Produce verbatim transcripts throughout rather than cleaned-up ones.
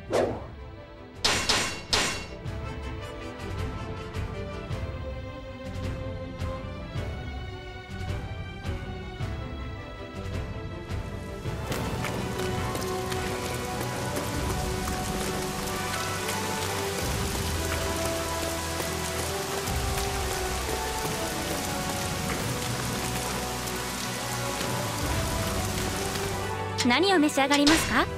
何を召し上がりますか？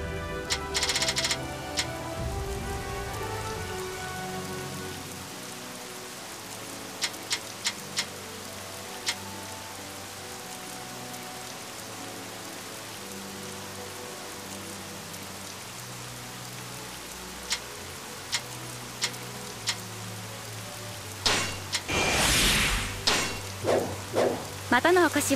またのお越しを。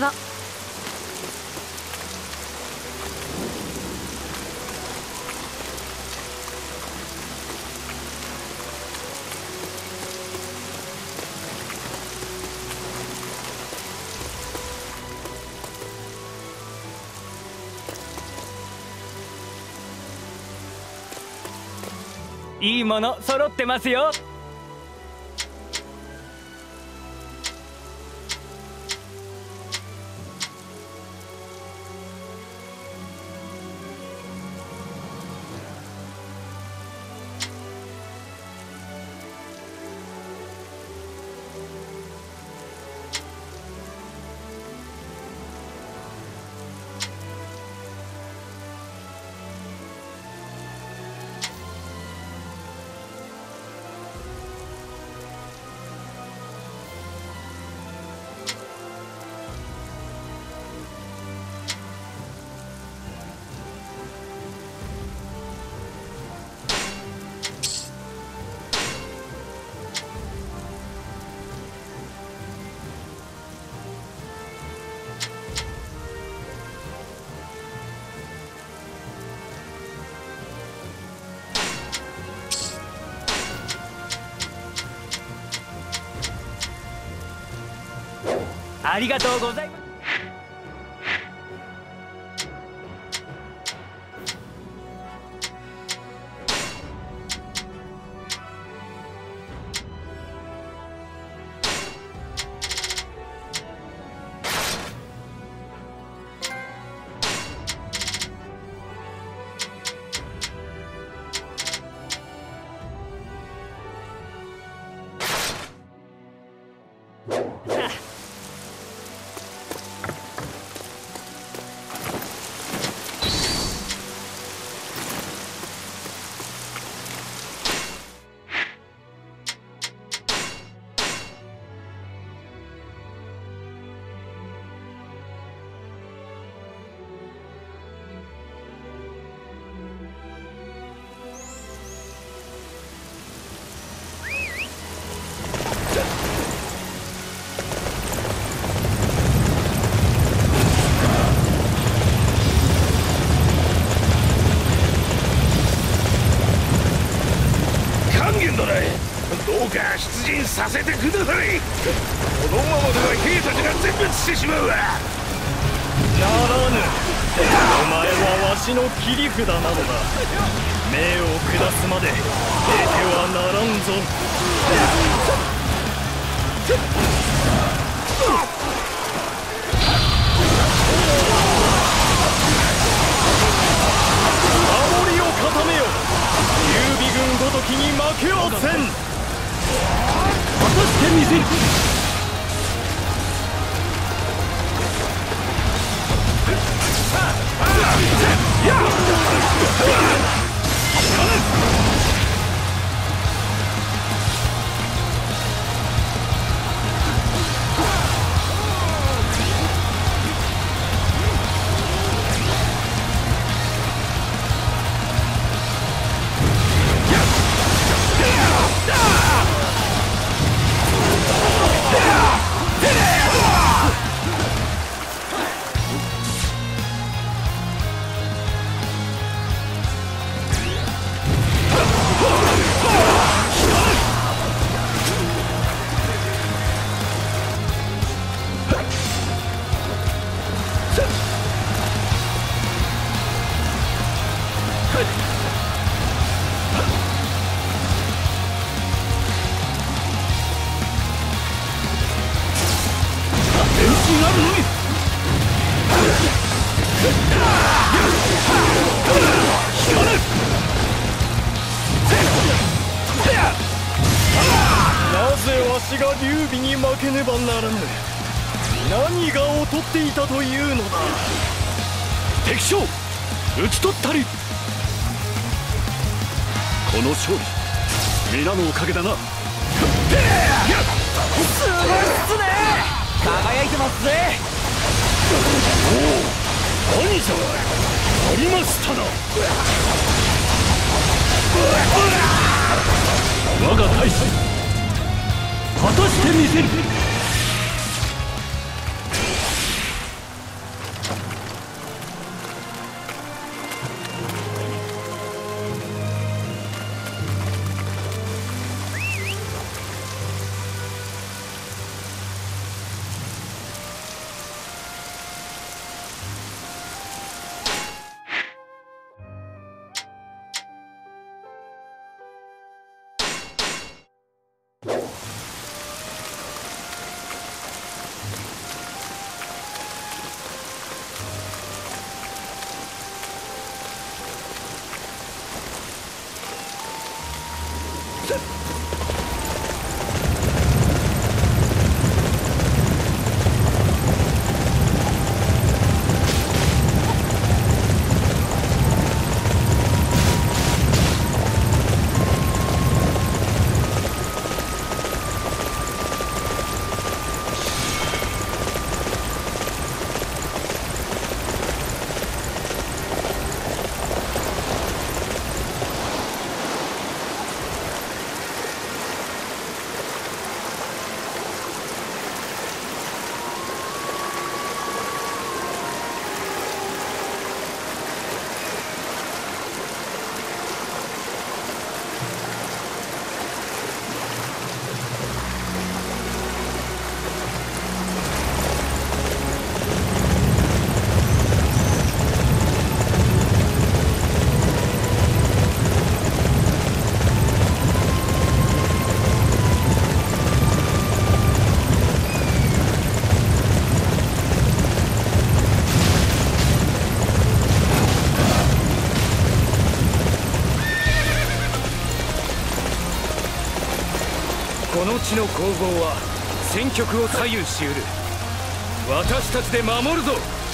いいもの揃ってますよ。ありがとうございます。 出陣させてください。このままでは兵たちが全滅してしまうわ。ならぬ。お前はわしの切り札なのだ。命を下すまで出てはならんぞ。守りを固めよ。劉備軍ごときに負けはせん。果たしてみせる。 私が劉備に負けねばならぬ。何が劣っていたというのだ。 敵将討ち取ったり。この勝利皆のおかげだな。 すごいっすね。輝いてますぜ。 おお、兄者ありましたな。我が大祭果たしてみせる。 この地の攻防は戦局を左右しうる。私たちで守るぞ。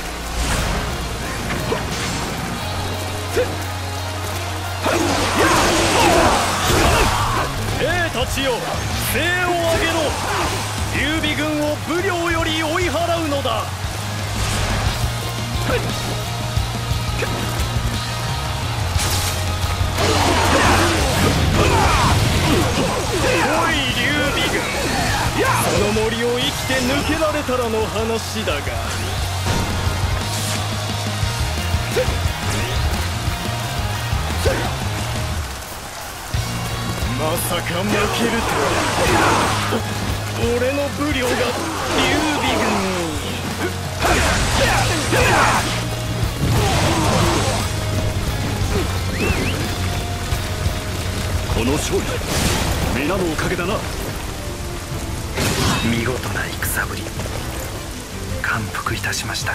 兵たちよ、声を上げろ。劉備軍を武領より追い払うのだ。おい劉備軍、その森を生きて抜けられたらの話だが。まさか負けるとは。俺の武領が劉備軍に。 この勝利皆のおかげだな。 見事な戦ぶり、感服いたしました。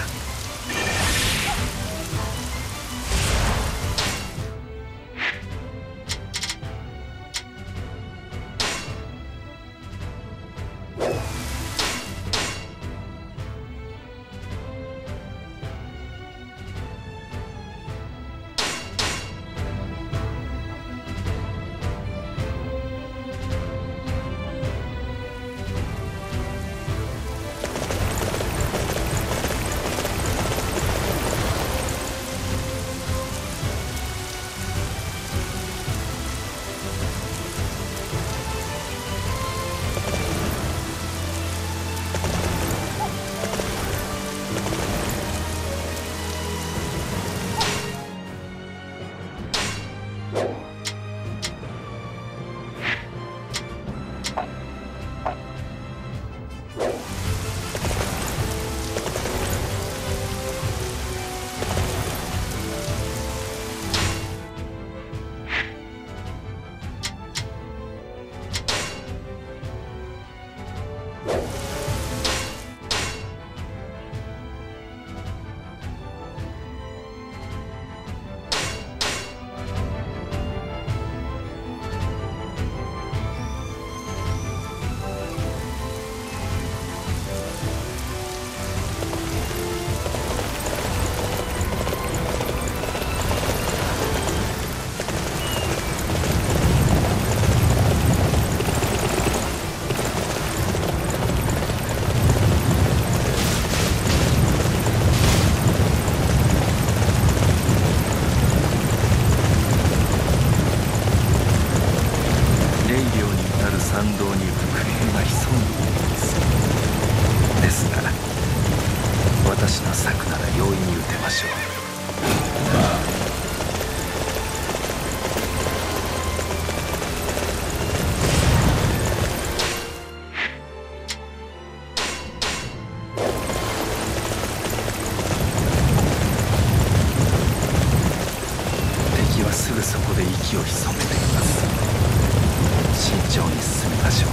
慎重に進みましょう。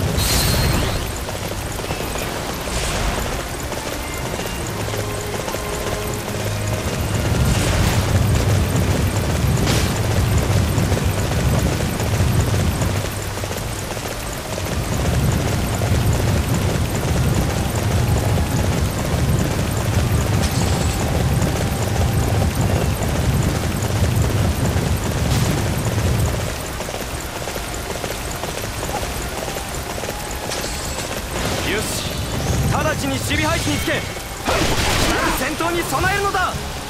直ちに守備配置につけ、戦闘に備えるのだ。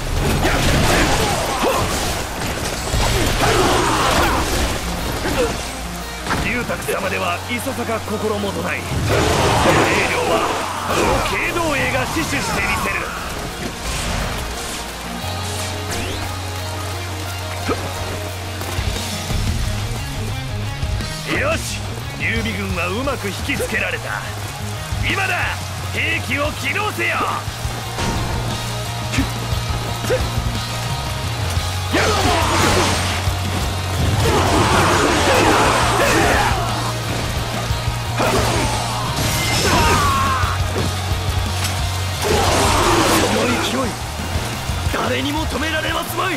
龍卓様ではいささか心もとない。霊領はこの慶道衛が死守してみせる。よし、劉備軍はうまく引きつけられた。今だ、兵器を起動せよ。その勢い、誰にも止められますまい。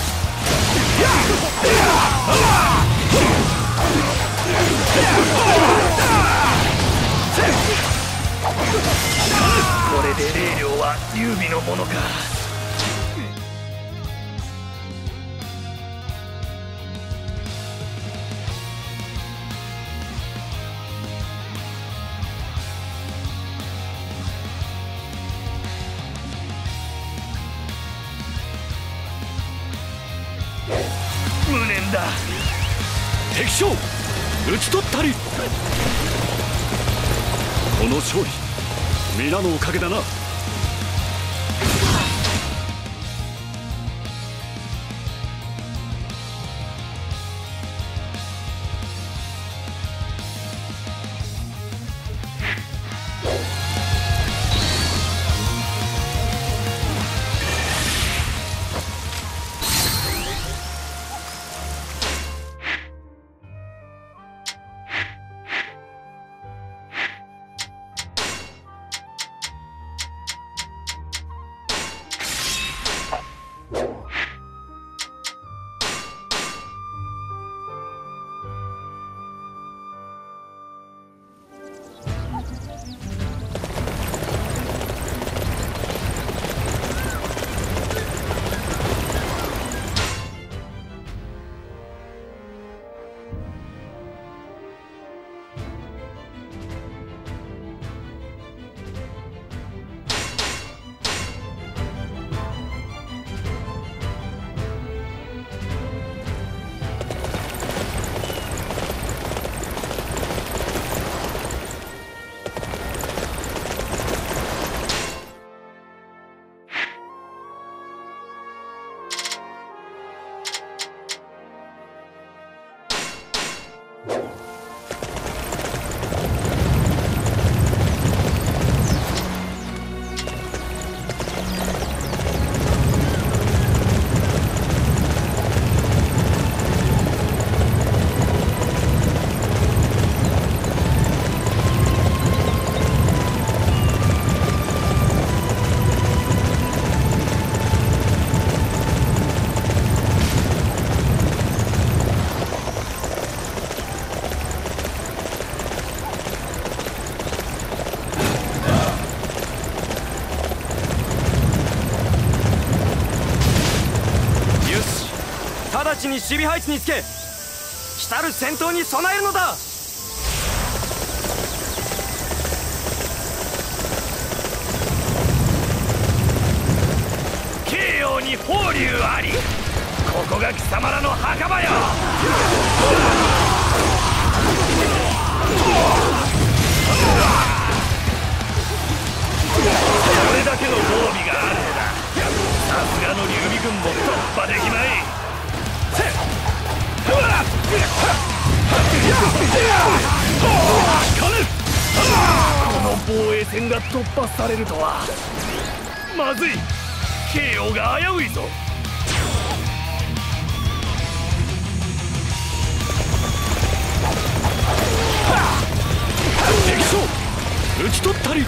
これで霊領は劉備のものか。無念だ。敵将討ち取ったり。この勝利、皆のおかげだな。 直ちに守備配置につけ、来たる戦闘に備えるのだ。 慶陽に法隆あり。ここが貴様らの墓場よ。これだけの防備があるのだ。さすがの劉備軍も突破できまい。この防衛線が突破されるとはまずい。慶陽が危ういぞ。 ち取ったり。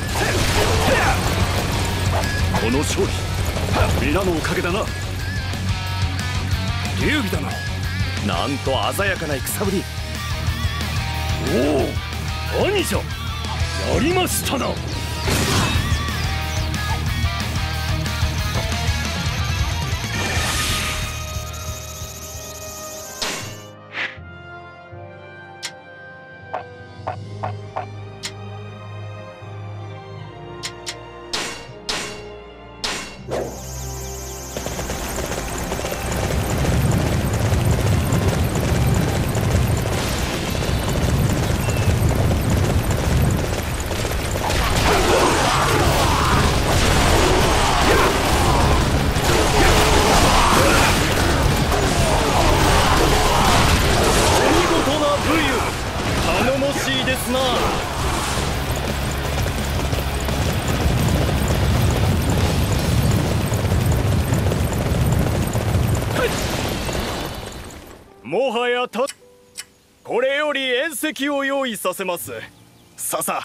この勝利皆のおかげだな。劉備だな。なんと鮮やかな戦ぶり。 おお、兄者やりましたな。もはやたこれより宴席を用意させます。ささ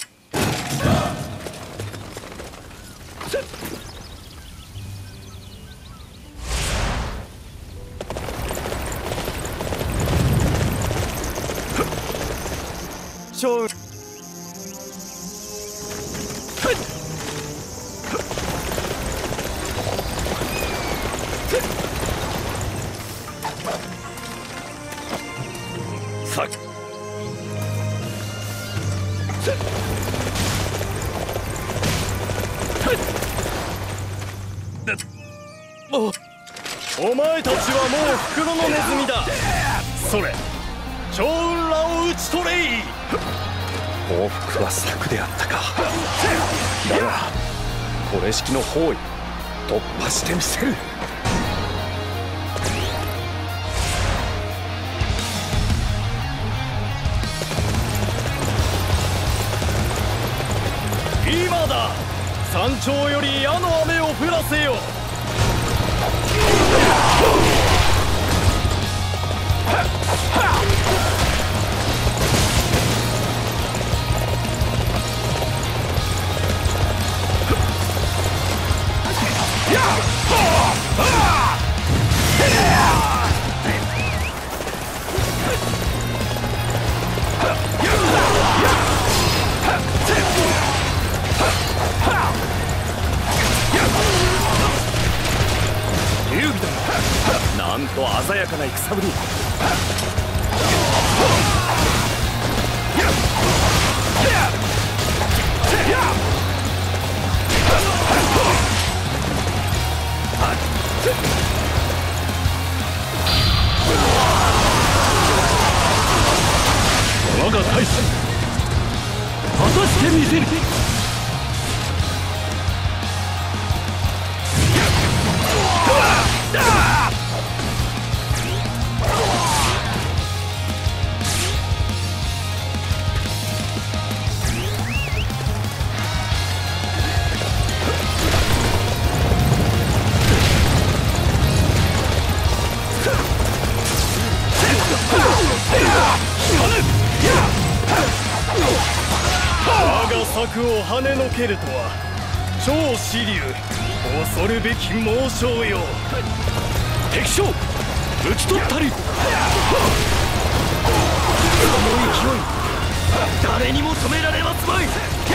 勝さお前たちはもう袋のネズミだ。それ趙雲らを討ち取れい。 報復は策であったか。だがこれ式の包囲突破してみせる。 今だ。山頂より矢の雨を降らせよ。 劉備だ。なんと鮮やかな戦ぶり。 我が大使果たしてみせる。我が策を跳ねのけるとは超支流恐るべき猛将よ。 敵将討ち取ったり。この勢い誰にも止められますまい。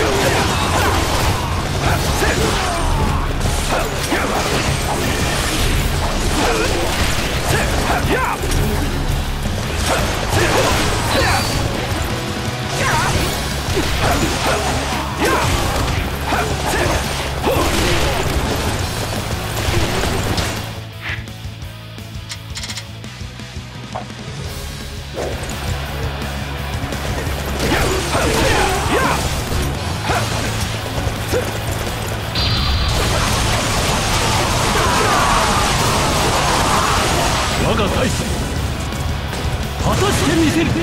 我が大使果たしてみせる。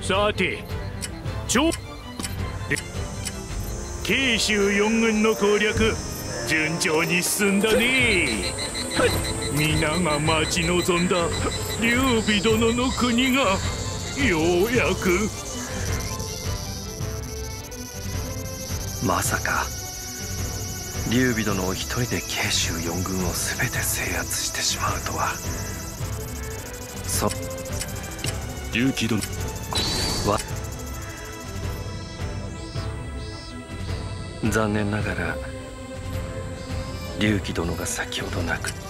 さて超慶州四軍の攻略順調に進んだね。皆が待ち望んだ劉備殿の国がようやく。 まさか劉備殿を一人で慶州四軍を全て制圧してしまうとは。そ劉備殿は残念ながら劉備殿が先ほど亡く、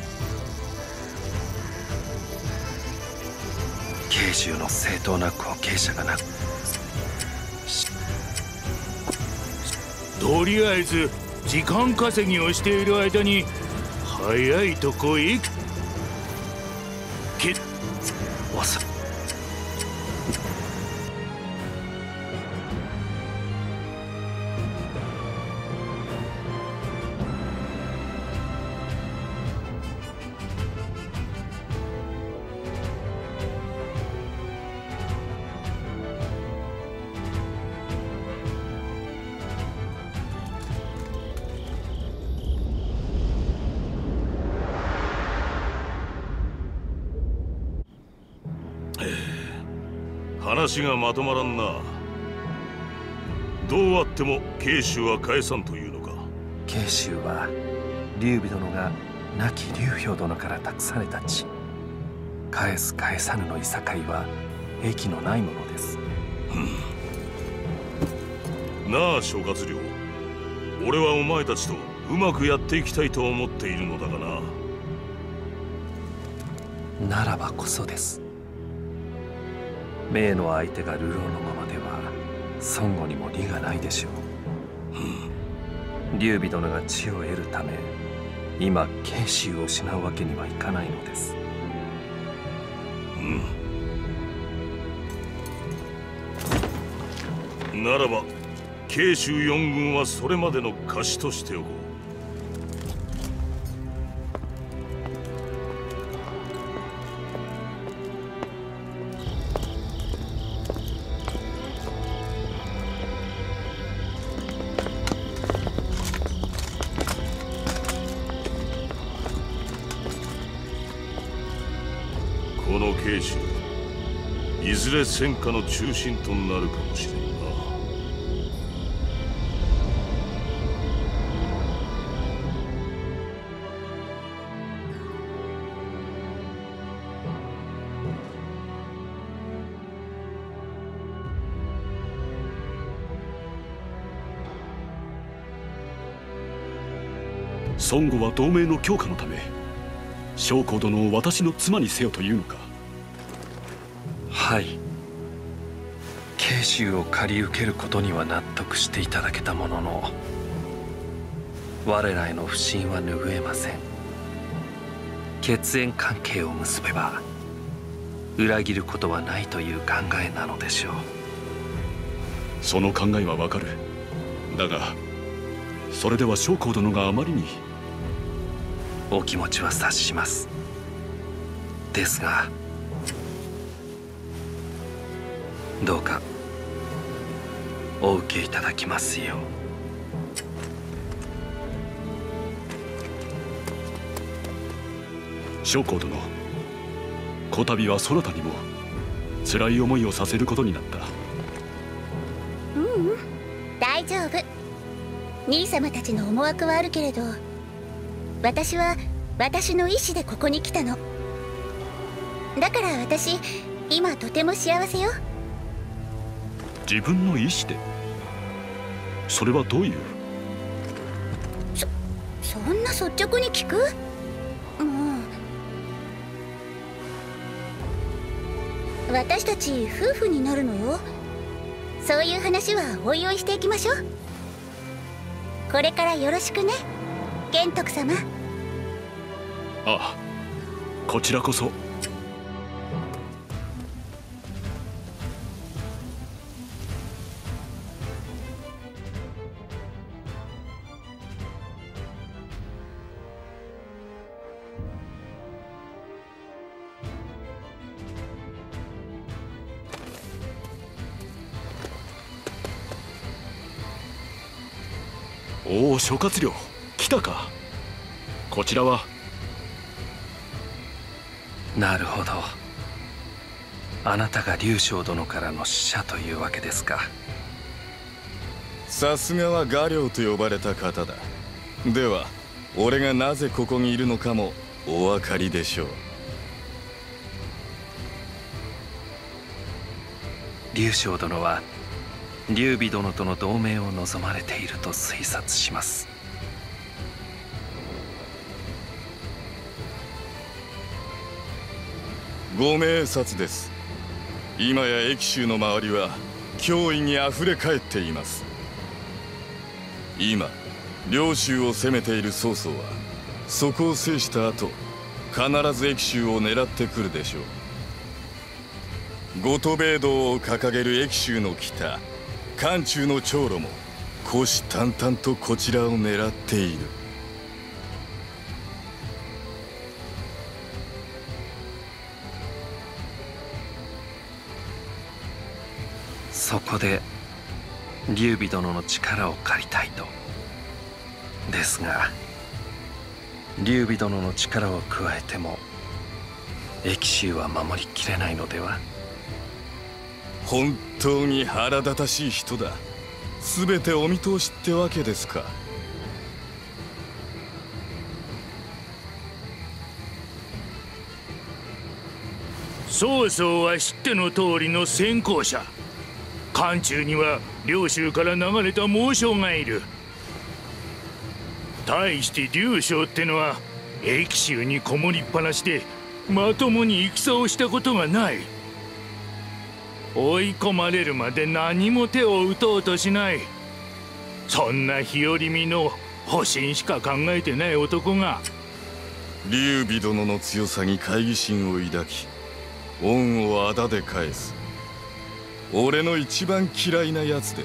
慶州の正当な後継者がなく、 とりあえず時間稼ぎをしている間に早いとこへけわさ話がまとまらんな。どうあっても慶州は返さんというのか。 慶州は劉備殿が亡き劉氷殿から託された地、返す返さぬのいさかいは益のないものです。 なあ諸葛亮、俺はお前たちとうまくやっていきたいと思っているのだがな。 ならばこそです。命の相手が流浪のままでは孫悟にも利がないでしょう。劉備殿が地を得るため今慶州を失うわけにはいかないのです。 うんならば慶州四軍はそれまでの貸しとしておこう。この慶州、いずれ戦火の中心となるかもしれんな。 孫悟は同盟の強化のため将校殿を私の妻にせよというのか。 はい、慶州を借り受けることには納得していただけたものの、我らへの不信は拭えません。血縁関係を結べば裏切ることはないという考えなのでしょう。 その考えはわかる。だがそれでは将校殿があまりに。 お気持ちは察します。ですがどうかお受けいただきますよう。将校殿、こたびはそなたにも辛い思いをさせることになった。 ううん大丈夫。兄様たちの思惑はあるけれど、私は私の意志でここに来たの。だから私今とても幸せよ。 自分の意志で？それはどういう？ そそんな率直に聞く？もう私たち夫婦になるのよ。そういう話はおいおいしていきましょう。これからよろしくね、玄徳様。 ああ、こちらこそ。 おお、諸葛亮来たか。こちらは。 なるほど、あなたが劉将殿からの使者というわけですか。 さすがは画領と呼ばれた方だ。では俺がなぜここにいるのかもお分かりでしょう。 劉将殿は劉備殿との同盟を望まれていると推察します。 ご明察です。今や益州の周りは脅威にあふれ返っています。今領州を攻めている曹操はそこを制した後、必ず益州を狙ってくるでしょう。五都米道を掲げる益州の北、漢中の長老も虎視眈々とこちらを狙っている。 そこで劉備殿の力を借りたいと。ですが劉備殿の力を加えても益州は守りきれないのでは。 本当に腹立たしい人だ。全てお見通しってわけですか。 曹操は知っての通りの先行者。漢中には領州から流れた猛将がいる。対して劉将ってのは益州にこもりっぱなしでまともに戦をしたことがない。追い込まれるまで何も手を打とうとしない。そんな日和見の保身しか考えてない男が。 劉備殿の強さに懐疑心を抱き恩をあだで返す、俺の一番嫌いなやつです。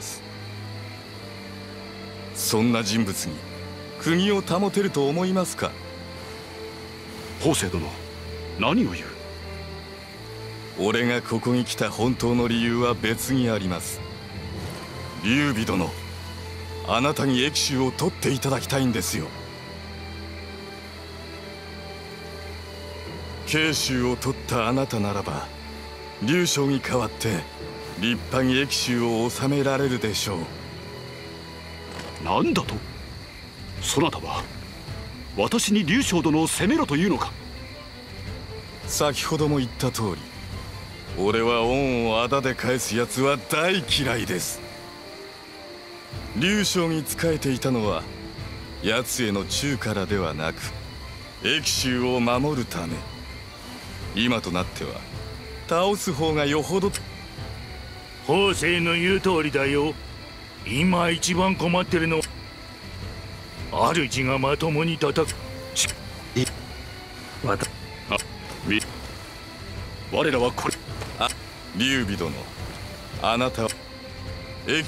そんな人物に国を保てると思いますか。 法政殿、何を言う。 俺がここに来た本当の理由は別にあります。劉備殿、あなたに益州を取っていただきたいんですよ。慶州を取ったあなたならば劉将に代わって立派に益州を治められるでしょう。 何だと。そなたは私に劉将殿を責めろというのか。 先ほども言った通り、俺は恩をあだで返すやつは大嫌いです。劉将に仕えていたのは奴への忠からではなく益州を守るため。今となっては倒す方がよほど。 法政の言う通りだよ。今一番困ってるの主がまともに叩く。 わたあみ我らはこれ。 あ、劉備殿、あなたはえ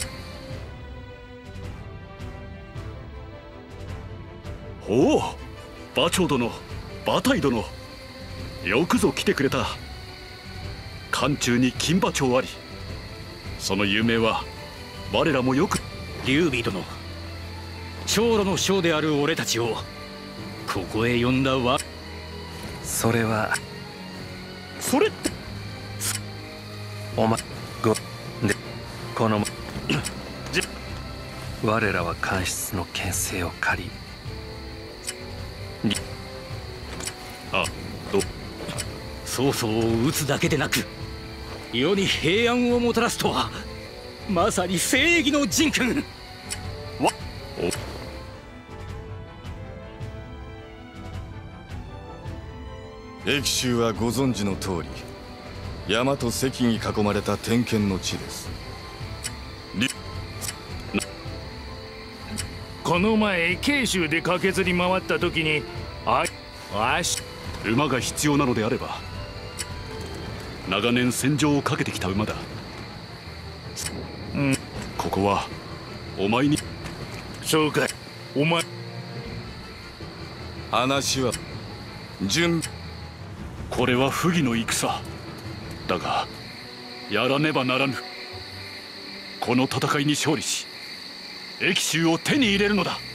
おお、馬長殿、馬隊殿、よくぞ来てくれた。漢中に金馬町あり、その有名は我らもよく。 劉備殿、長老の将である俺たちをここへ呼んだわ。 それはそれってお前ごでこの我らは官室の権勢を借りあど曹操を討つだけでなく世に平安をもたらすとはまさに正義の人君。 わお益州はご存知の通り山と関に囲まれた天権の地です。 この前慶州で駆けずり回った時にああし馬が必要なのであれば長年戦場をかけてきた馬だ。 うんここはお前に。 そうかい。お前話は準これは不義の戦だがやらねばならぬ。この戦いに勝利し駅州を手に入れるのだ。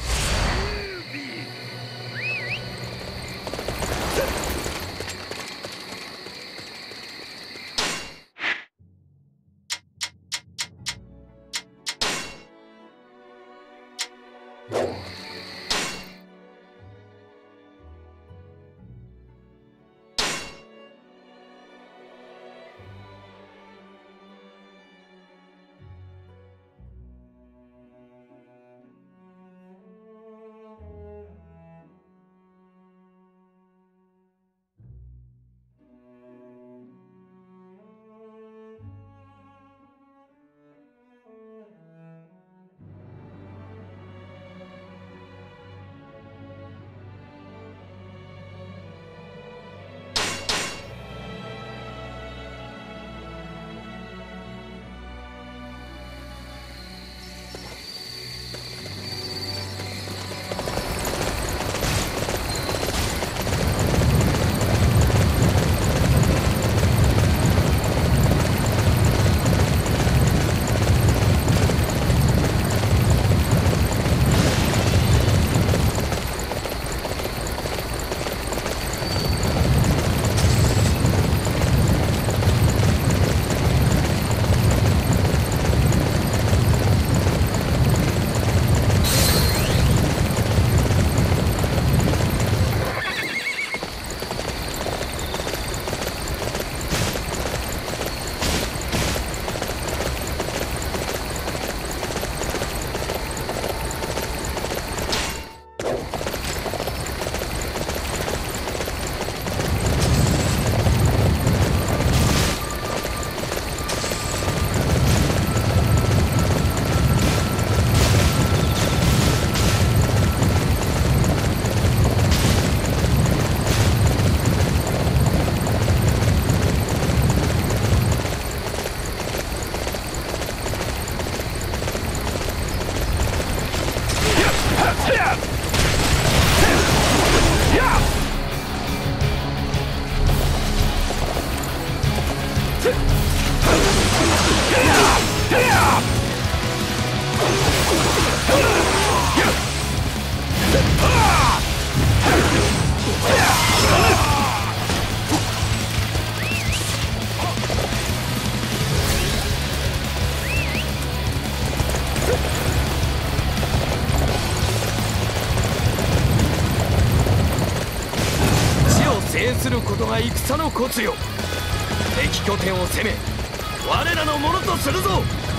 することが戦のコツよ。敵拠点を攻め我らのものとするぞ。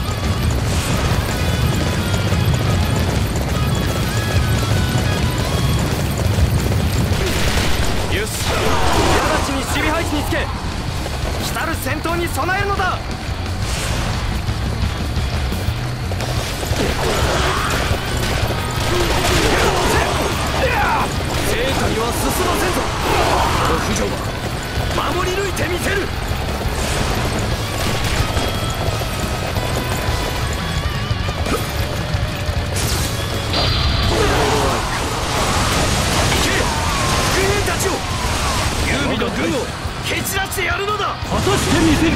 よし、直ちに守備配置につけ、来たる戦闘に備えるのだ。生徒には進ませんぞ。この浮上は守り抜いてみせる。行け、軍兵たちを、優美の軍を蹴散らしてやるのだ。 果たしてみせる。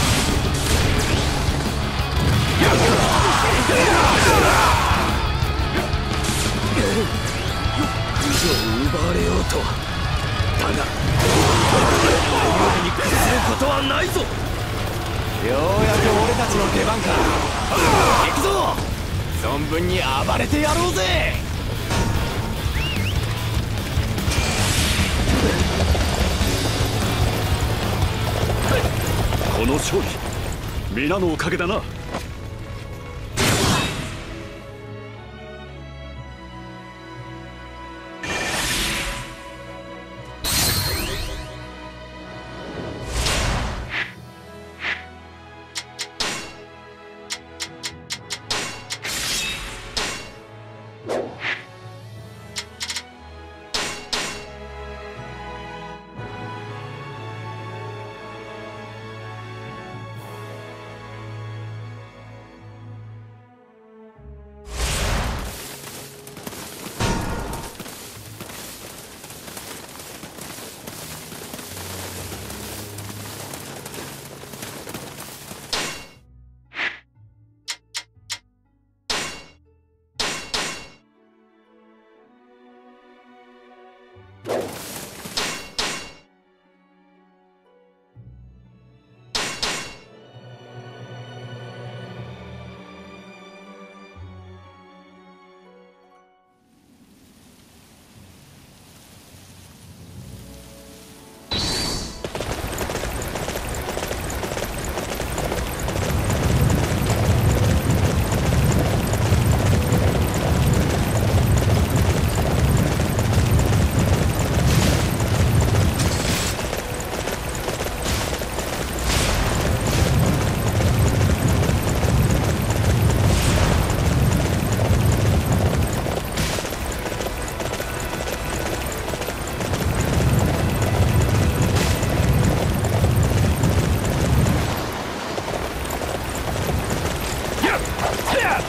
を奪われようとは、だが優に屈することはないぞ。ようやく俺たちの出番か。行くぞ、存分に暴れてやろうぜ。 この勝利皆のおかげだな。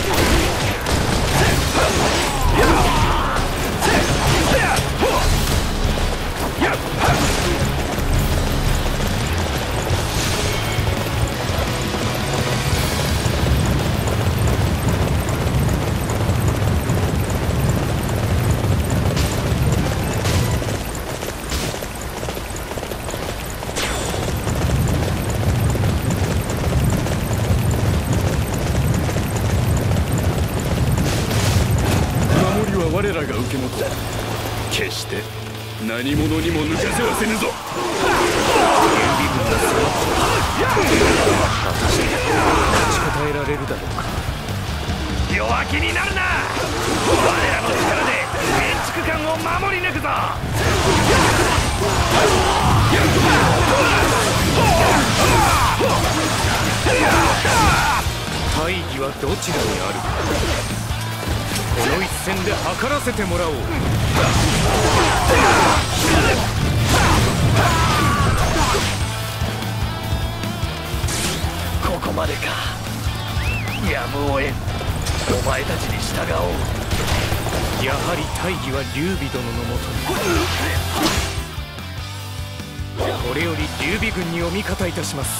我らが受け持とう。決して何者にも抜かせはせぬぞ。果たして立ちこたえられるだろうか。 弱気になるな。我らの力で建築艦を守り抜くぞ。 大義はどちらにあるか。この一戦で測らせてもらおう。 ここまでか。やむをえん。お前たちに従おう。 やはり大義は劉備殿のもとに。これより劉備軍にお味方いたします。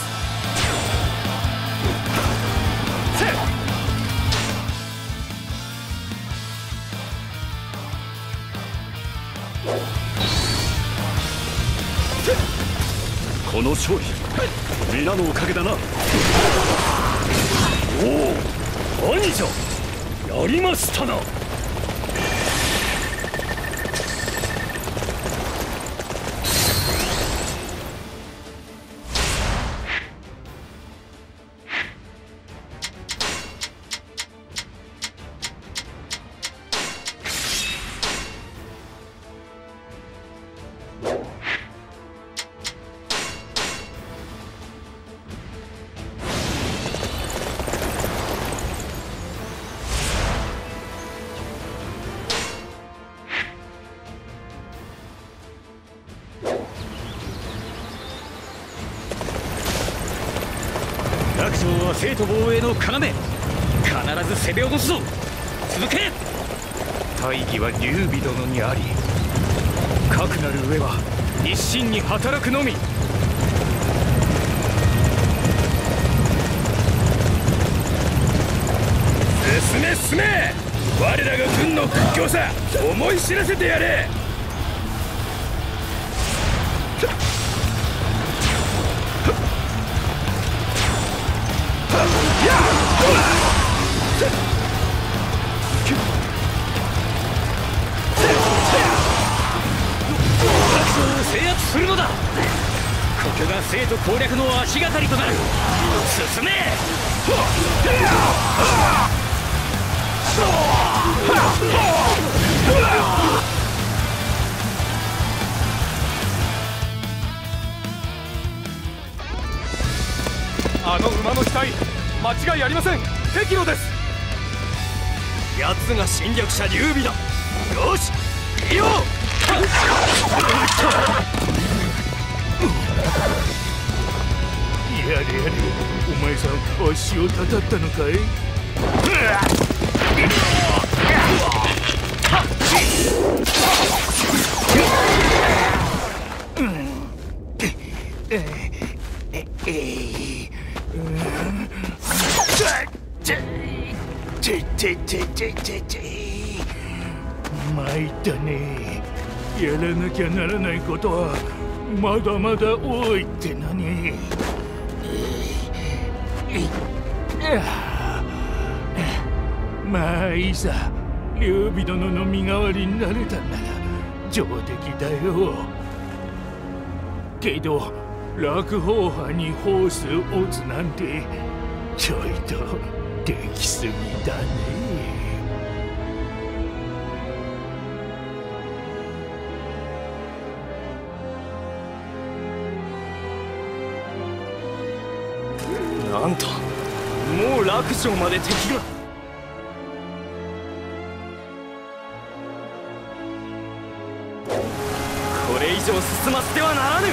この勝利、皆のおかげだな。 おお、兄者、やりましたな。 楽勝は生徒防衛の要。必ず攻め落とすぞ。続け。 大義は劉備殿にあり、かくなる上は一心に働くのみ。 進め進め。我らが軍の屈強さ思い知らせてやれ。 制圧するのだ。ここが生徒攻略の足がかりとなる。進め。 あの馬の死体、間違いありません。敵路です。奴が侵略者劉備だ。よし、いいよ。 やれやれ、お前さん足をたたったのかい。参ったね。やらなきゃならないことはまだまだ多いってのに。まあいいさ。劉備殿の身代わりになれたんなら上出来だよ。けど楽法派にホスを打つなんてちょいとできすぎだね。 なんと、もう楽勝まで敵が。これ以上進ませてはならぬ。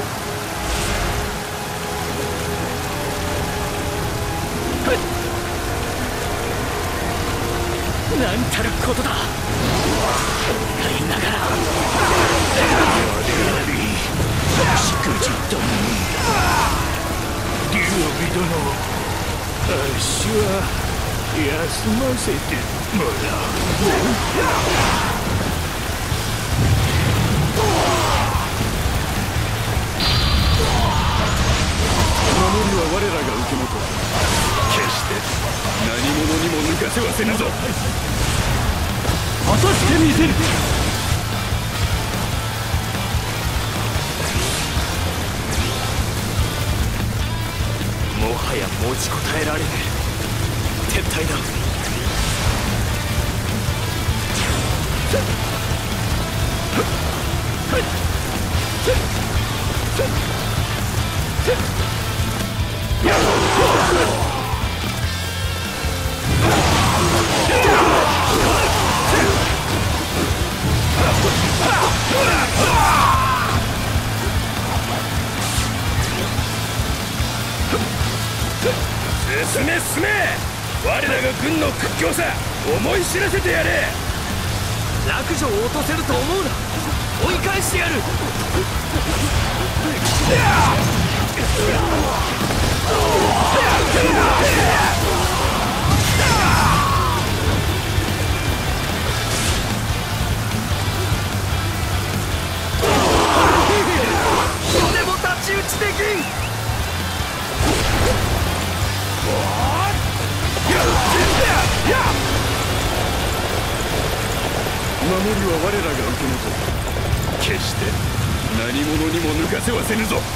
なんたることだ。使いながらやれやりしくじったもん。劉備殿、あっしは休ませてもらう。守りは我らが受け持とう。決して何者にも抜かせはせぬぞ。果たしてみせる。もはや持ちこたえられぬ。撤退だ。進め進め。我らが軍の屈強さ思い知らせてやれ。落女を落とせると思うな。追い返してやる。とても太刀打ちできん。守りは我らが受け持とう。決して何者にも抜かせはせぬぞ。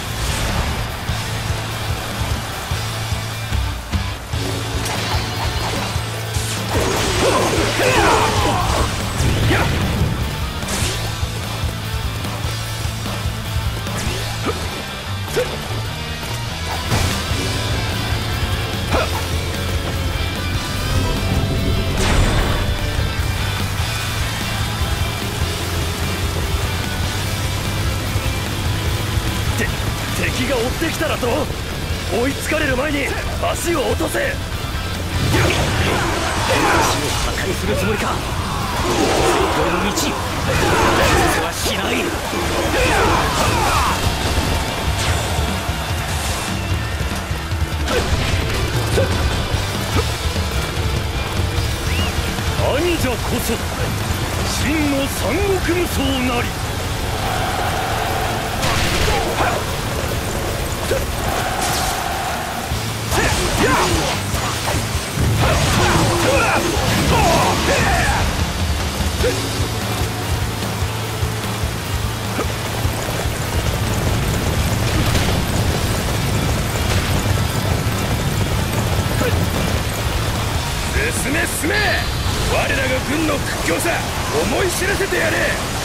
敵が追ってきたらと。追いつかれる前に足を落とせ。足を破壊するつもりか。成功の道はしない。兄者こそ真の三国無双なり。進め進め。我らが軍の屈強さ思い知らせてやれ。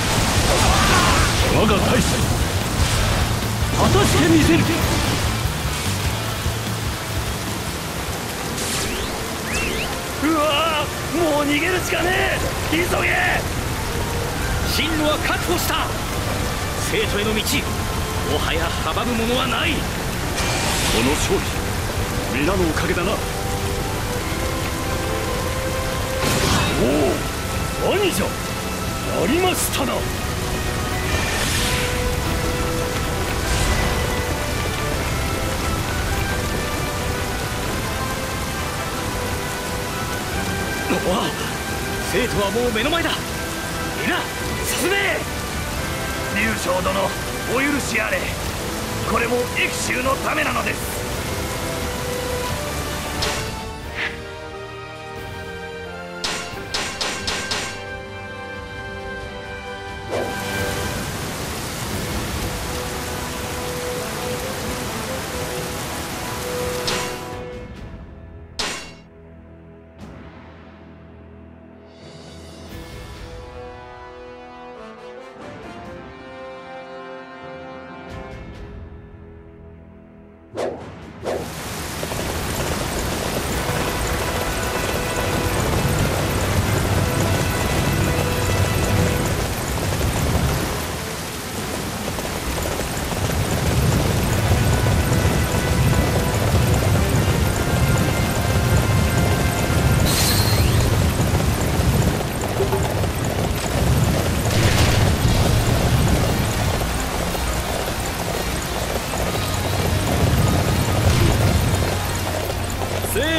我が大使果たしてみせる。うわぁ、もう逃げるしかねえ。急げ。進路は確保した。生徒への道もはや阻むものはない。この勝利皆のおかげだな。おお、兄者やりましたな。おわ、生徒はもう目の前だ。皆進め。劉将殿、お許しあれ。これも益州のためなのです。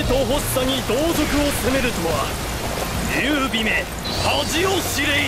生徒発作に同族を攻めるとは劉備め恥を知れい。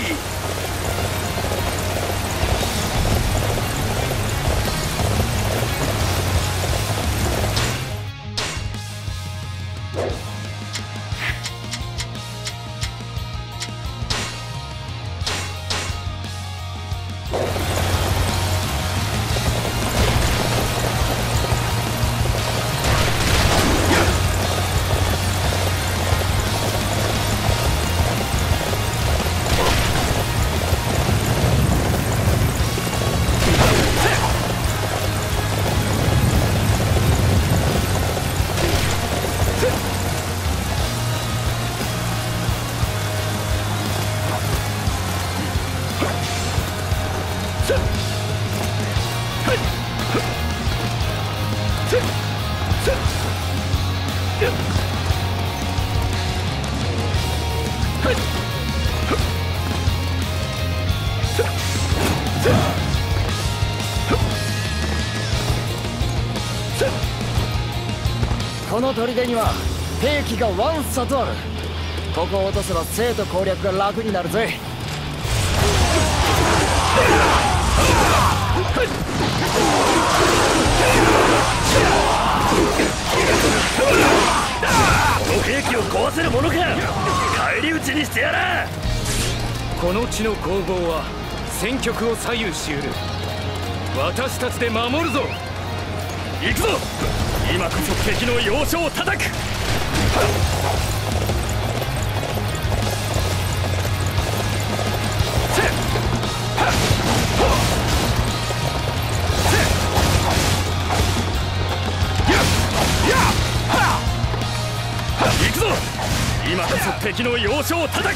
この砦には兵器がワンサとある。ここを落とせば生徒攻略が楽になるぜ。 この兵器を壊せるものか。返り討ちにしてやら。 この地の攻防は戦局を左右しうる。私たちで守るぞ。行くぞ。今こそ敵の要所を叩く。行くぞ。今こそ敵の要所を叩く。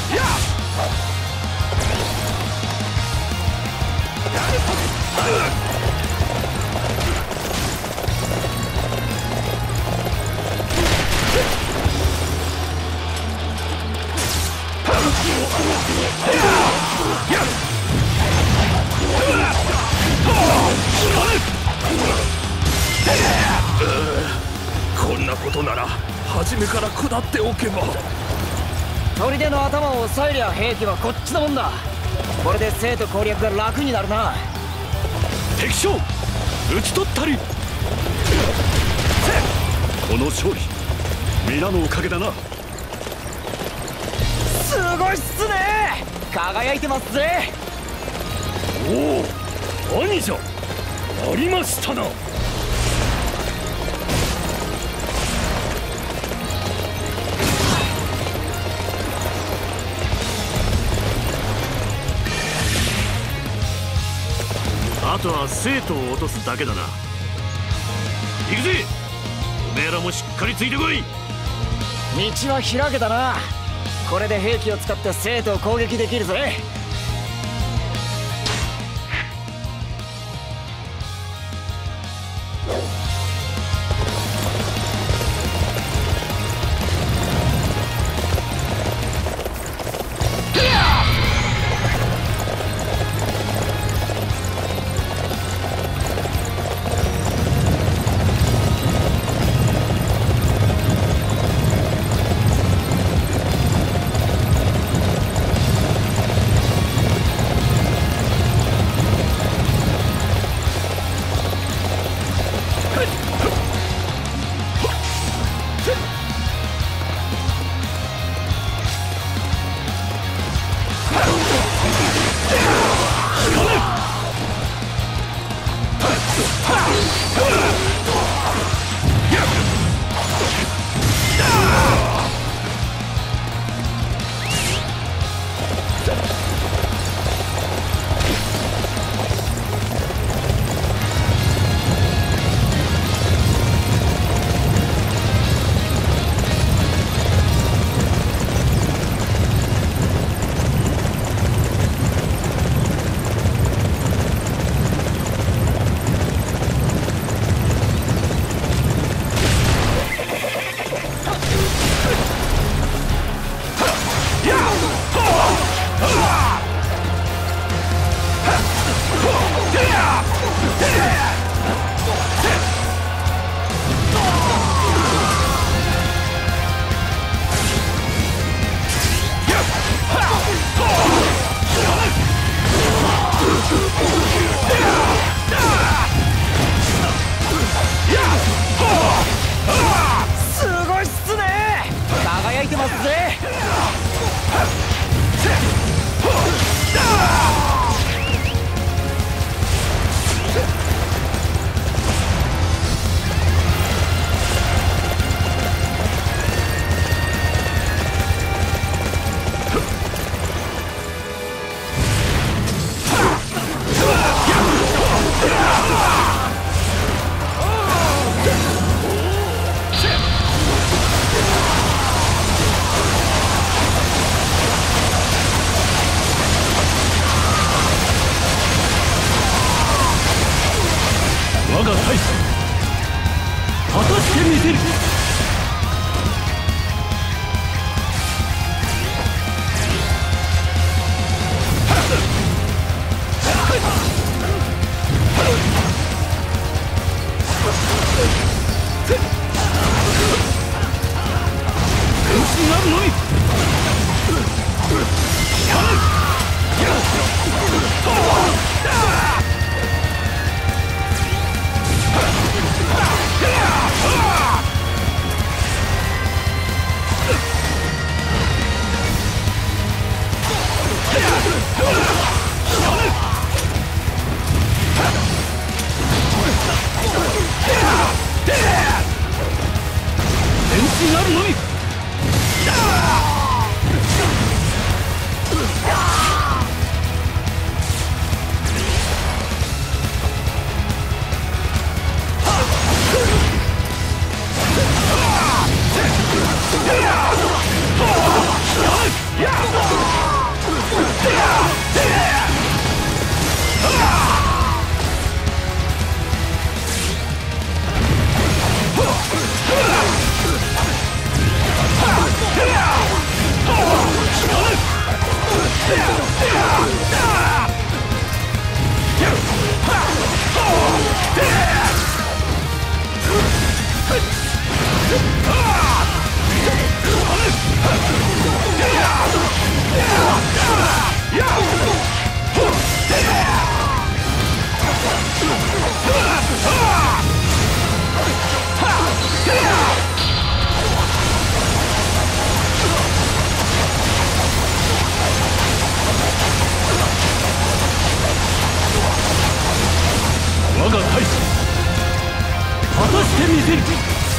こんなことなら初めから下っておけば。 砦の頭を押さえりゃ兵器はこっちのもんだ。これで生徒攻略が楽になるな。 敵将討ち取ったり。この勝利皆のおかげだな。 すごいっすね。輝いてますぜ。 おお、兄者ありましたな。 あとは生徒を落とすだけだな。行くぜ。おめえらもしっかりついてこい。 道は開けたな。これで兵器を使って生徒を攻撃できるぜ。 果たしてみせる。なるのみ。全身なるのみ。我が大使果たしてみせる。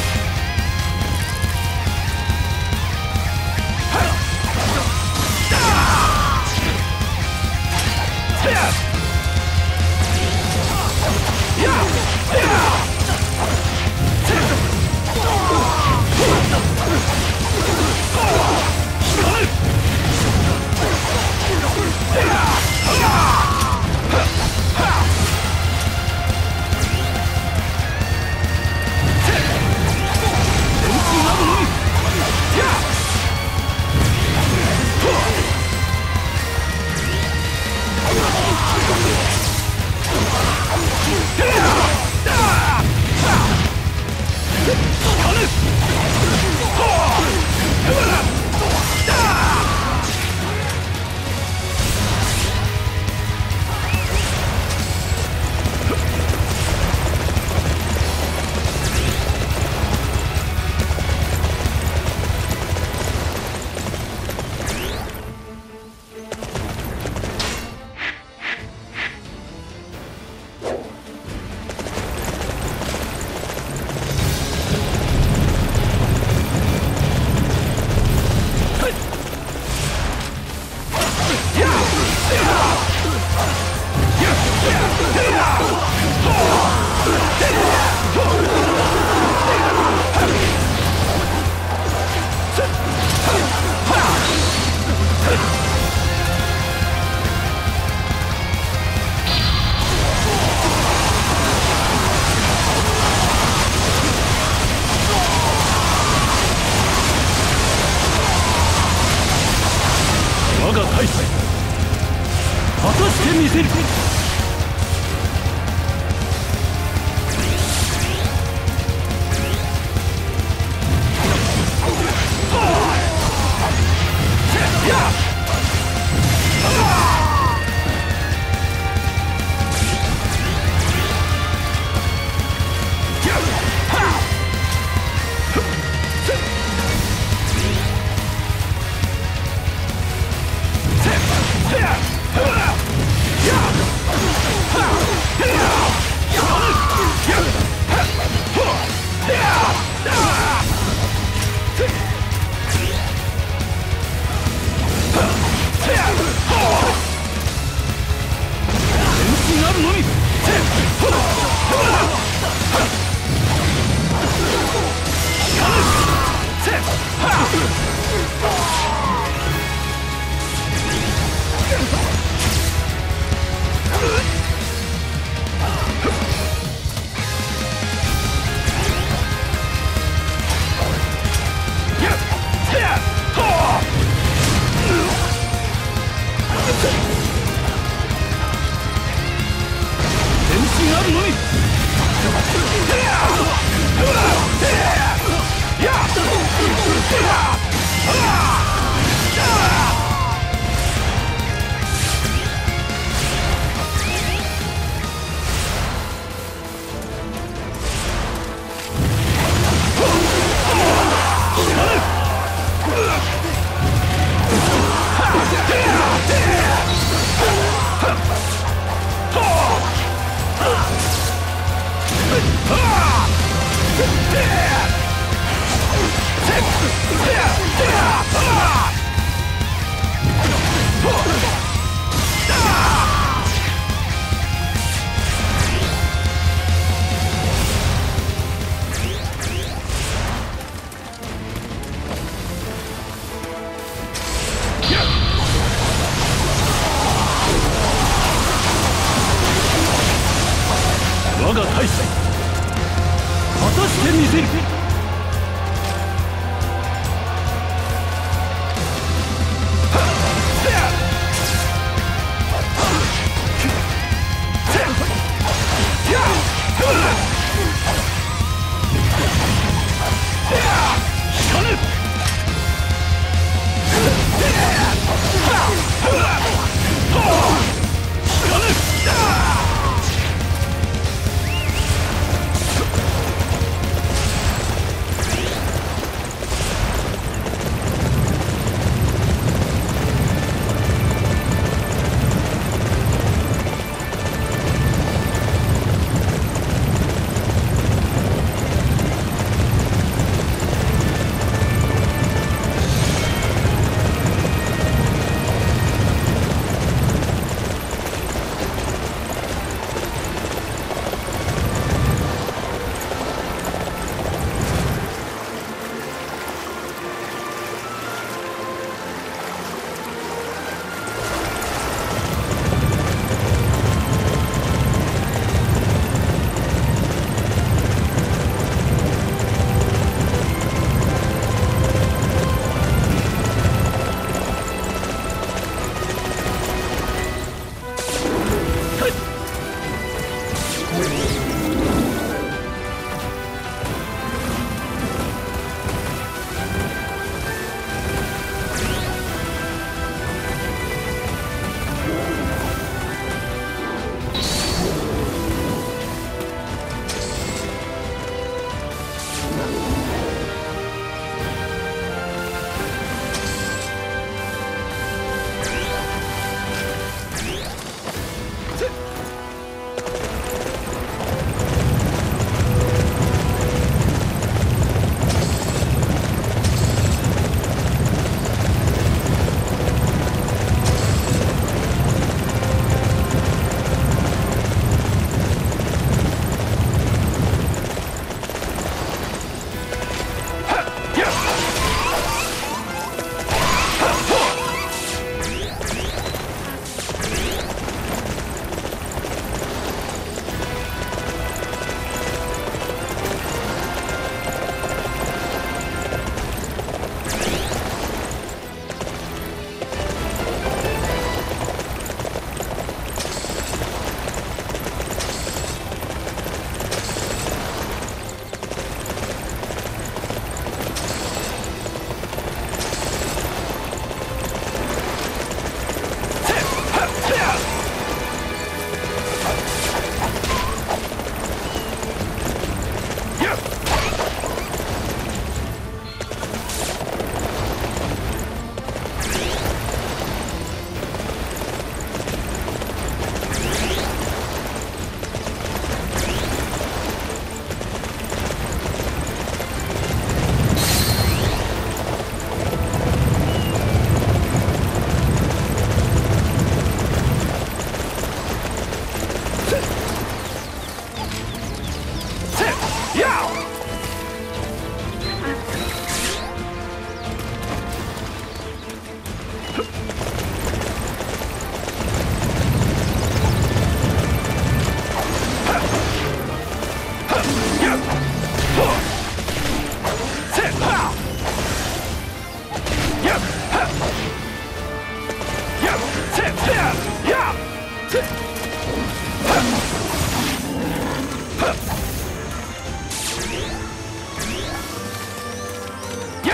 我が大使果たしてみせる。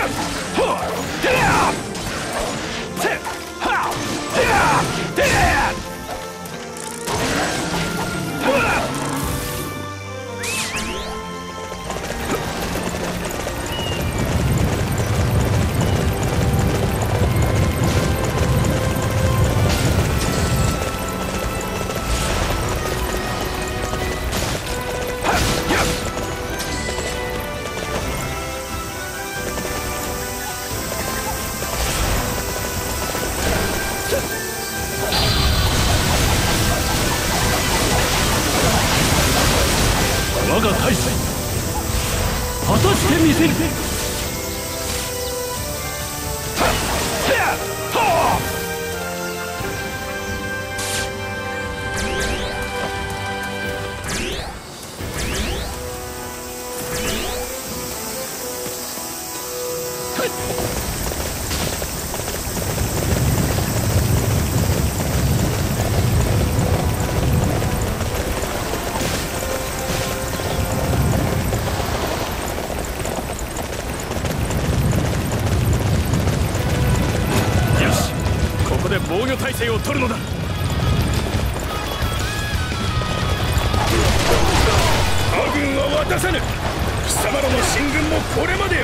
我が大祭果たしてみせる。防御態勢を取るのだ。他軍は渡さぬ。貴様らの進軍もこれまでよ。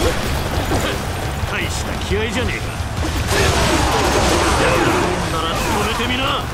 大した気合じゃねえか。なら止めてみな。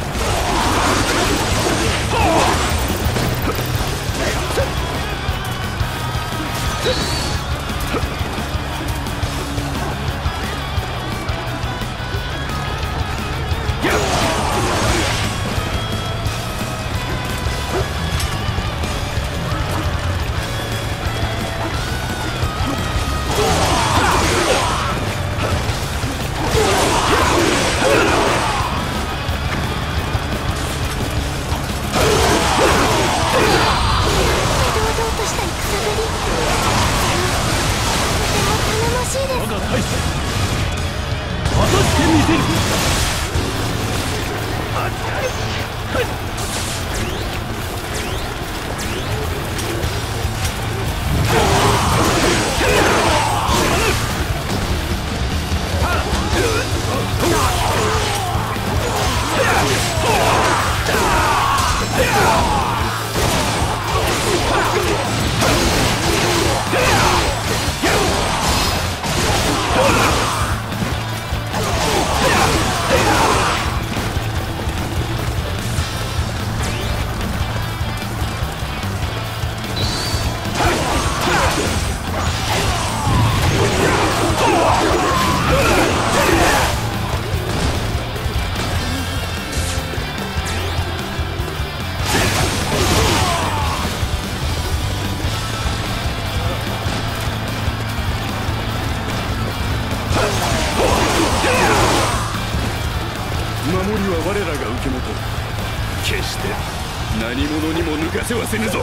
何者にも抜かせはせぬぞ。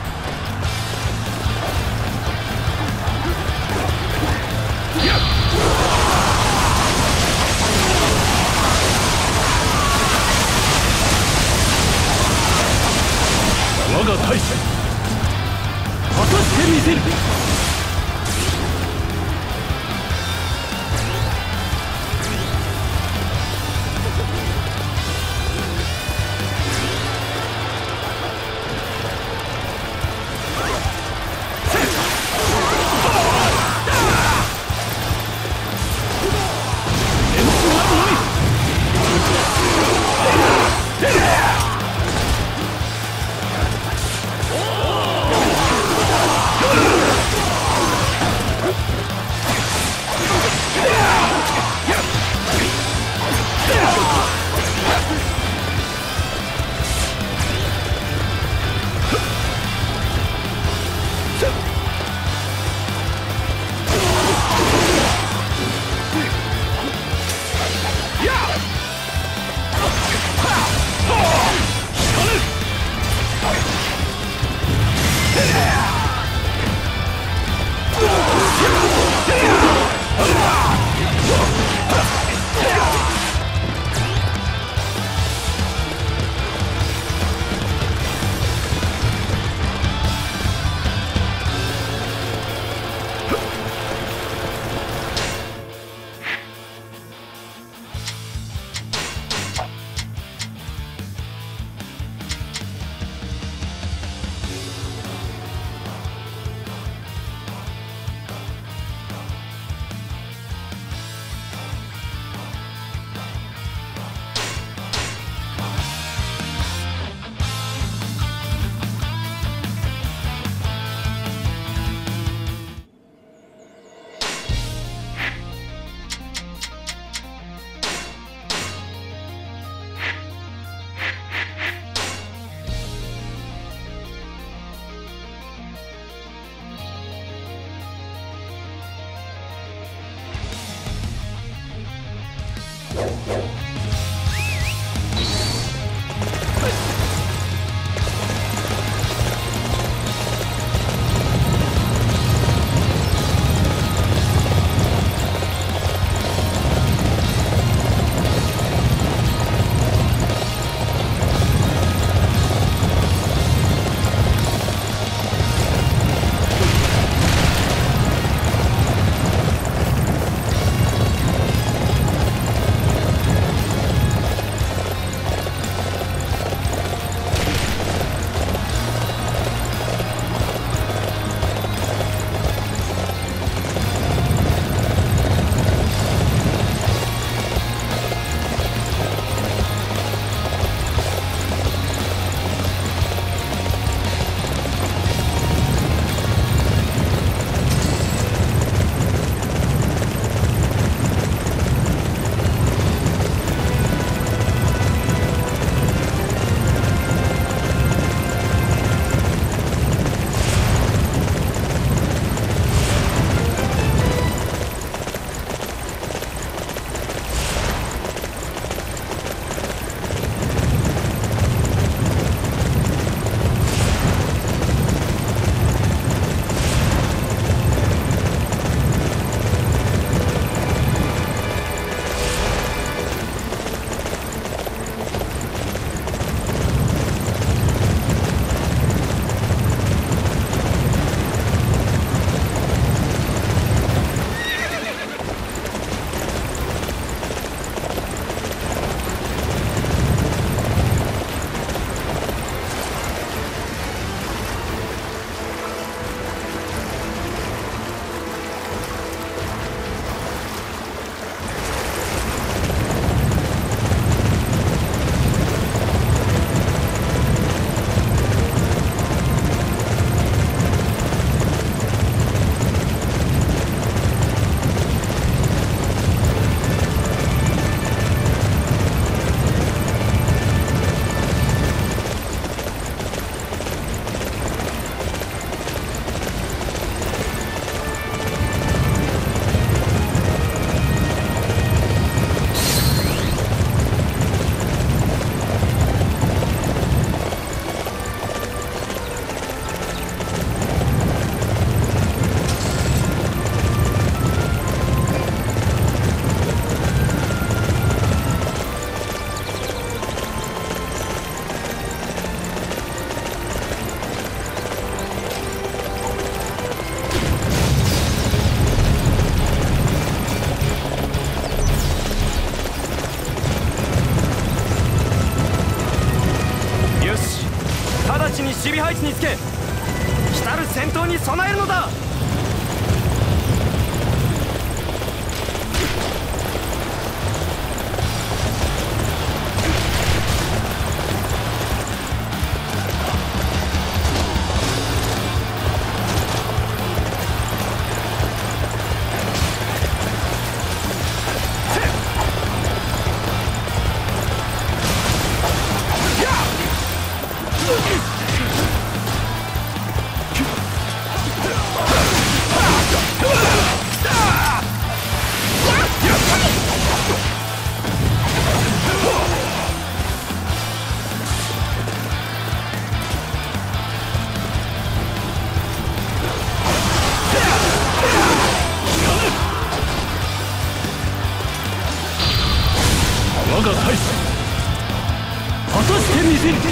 我が大祭果たしてみせる。 守備配置につけ、来たる戦闘に備えるのだ。 我が大使果たしてみせる。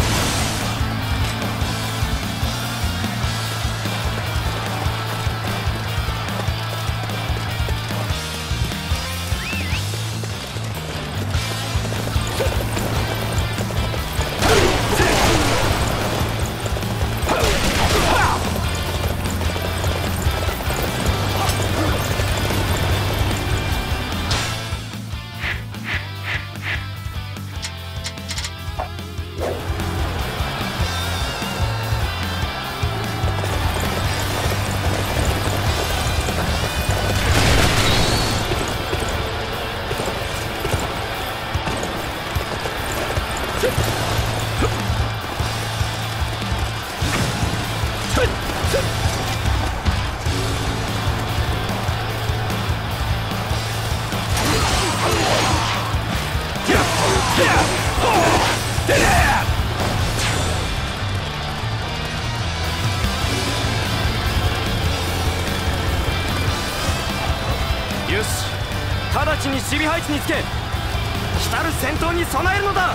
よし、直ちに守備配置につけ、来たる戦闘に備えるのだ。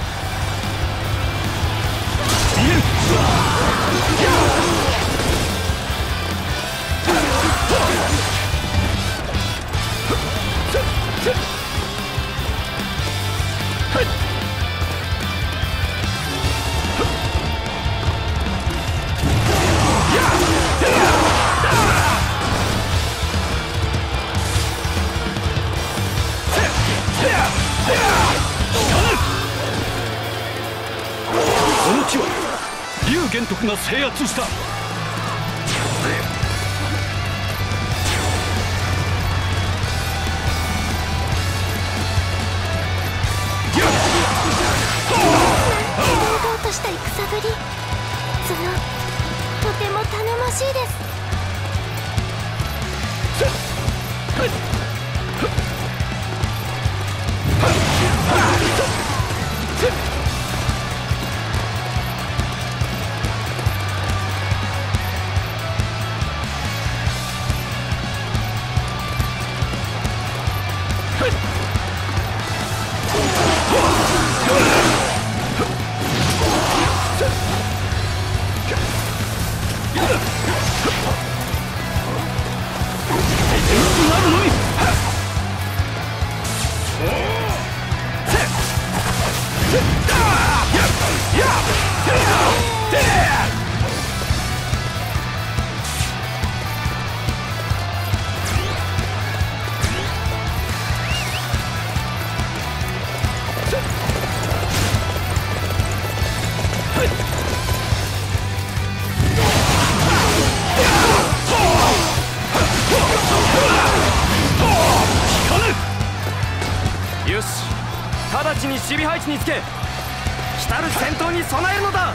この地は龍玄徳が制圧した。 堂々とした戦ぶり、そのとても頼もしいです。よし、直ちに守備配置につけ、来たる戦闘に備えるのだ。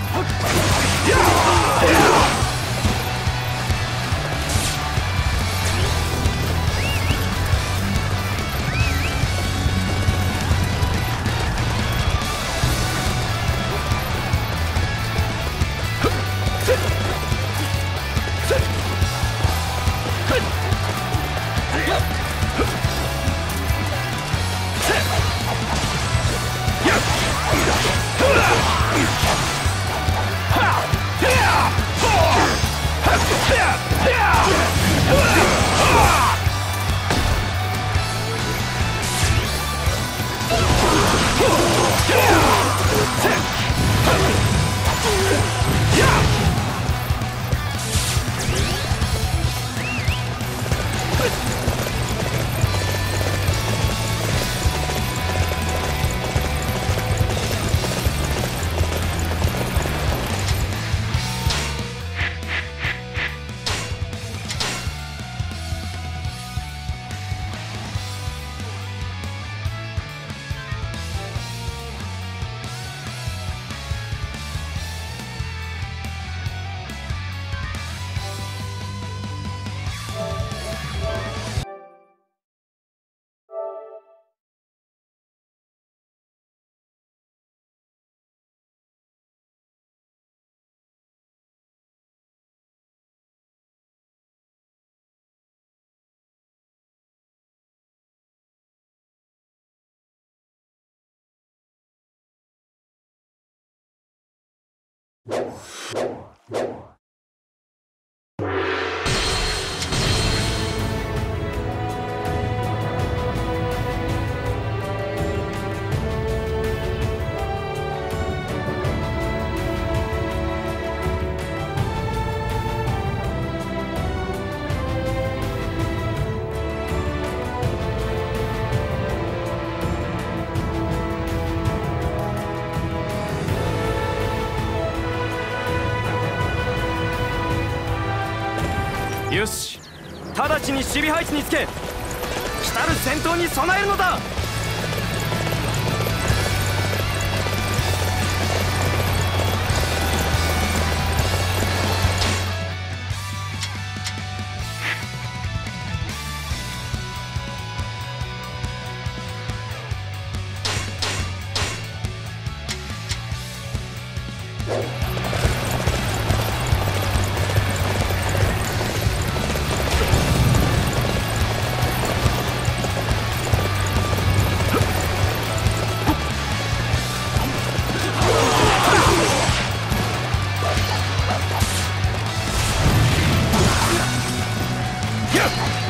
よし、直ちに守備配置につけ、来たる戦闘に備えるのだ。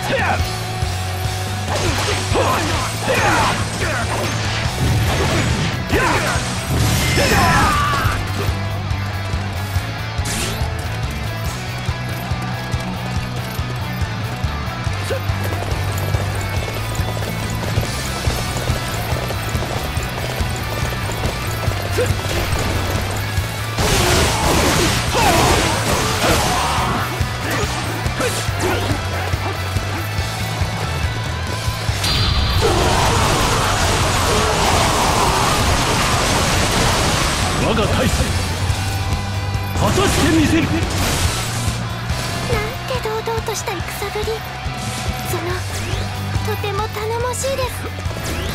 我が大祭果たしてみせる。 なんて堂々とした戦ぶり。そのとても頼もしいです。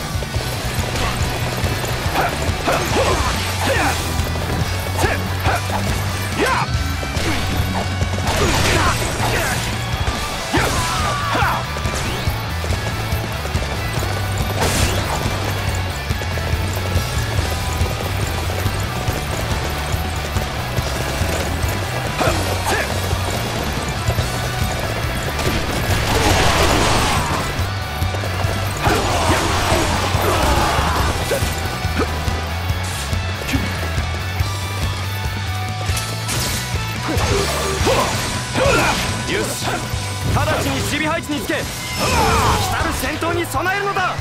よし、直ちに守備配置につけ、来たる戦闘に備えるのだ。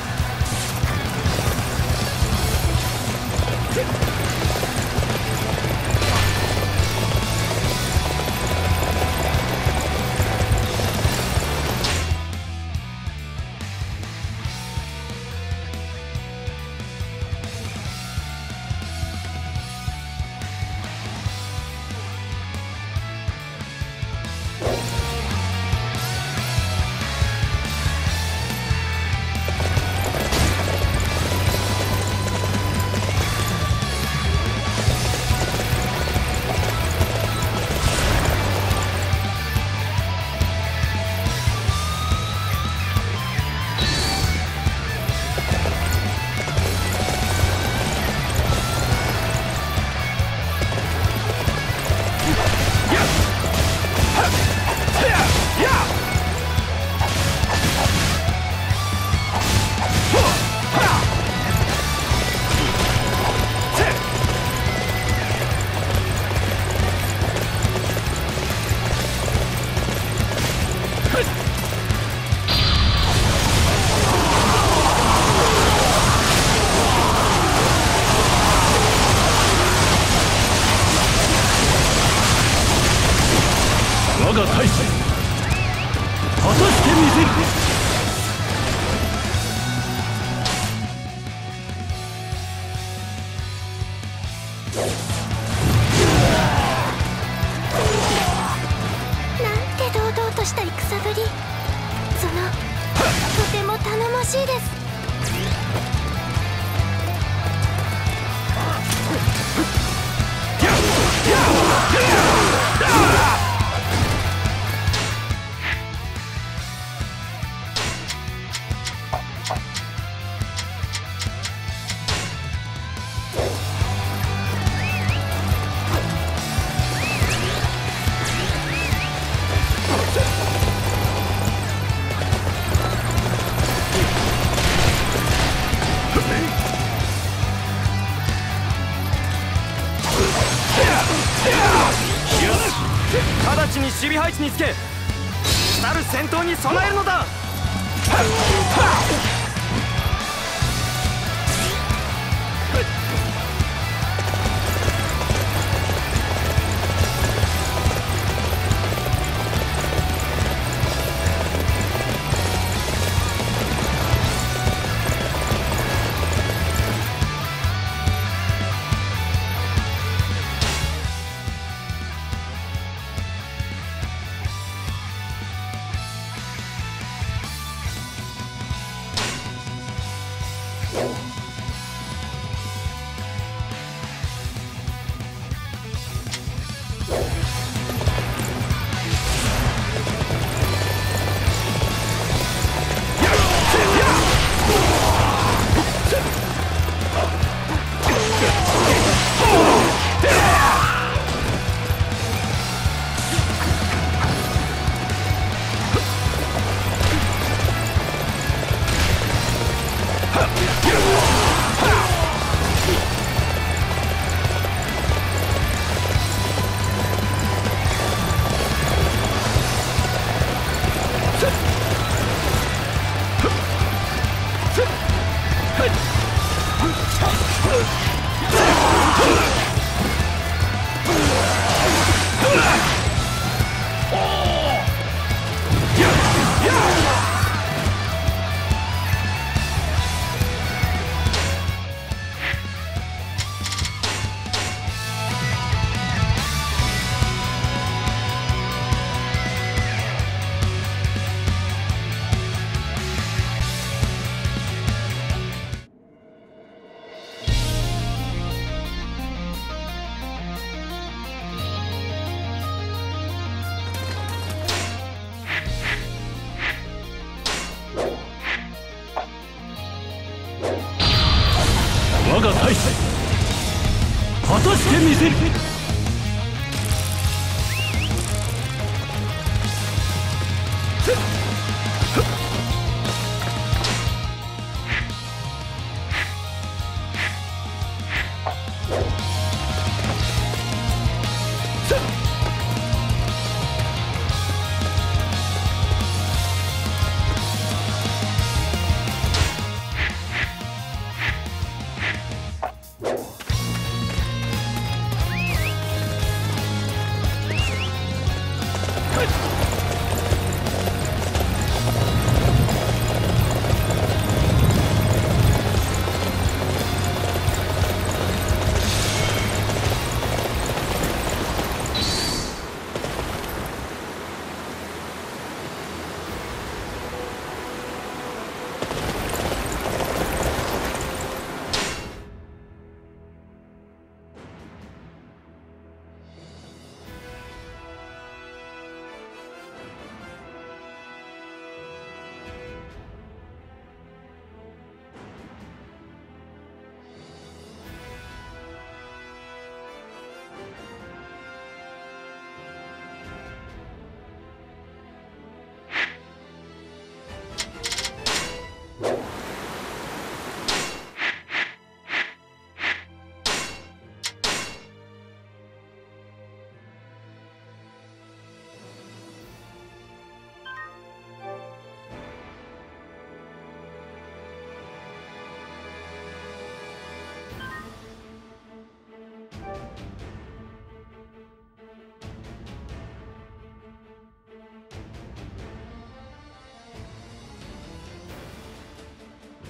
我が大祭果たしてみせる。 なんて堂々とした戦ぶり。そのとても頼もしいです。直ちに守備配置につけ、来たる戦闘に備えるのだ。 果たしてみせる。